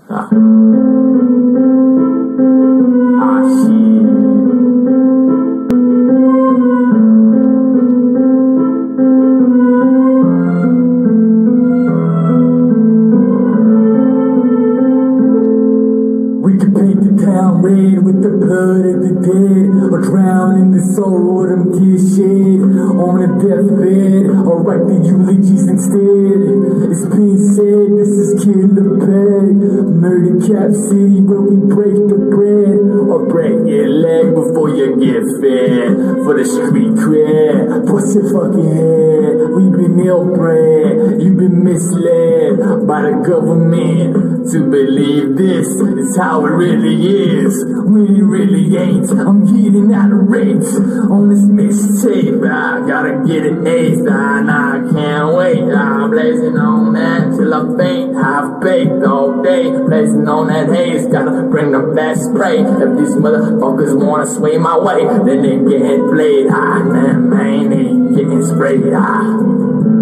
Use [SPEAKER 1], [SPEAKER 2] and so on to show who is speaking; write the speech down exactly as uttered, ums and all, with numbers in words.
[SPEAKER 1] Ah, ah shit. We could paint the town red with the blood of the dead, or drown in the sorrow of them tears shed on a deathbed, or write the eulogies instead. It's been said this is Killer Peg, Murder Cap City where we break the bread, or break your leg before you get fed. For the street cred, what's your fucking head? We've been ill-bred, you've been misled by the government to believe this is how it really is, when it really ain't. I'm getting out of rates on this mixtape. I gotta get it aced, and I can't wait. I'm blazing on that till I faint. I've baked all day, blazing on that haze. Gotta bring the best spray. If these motherfuckers wanna sway my way, then they get played. Ah, man, man, they getting sprayed. Ah.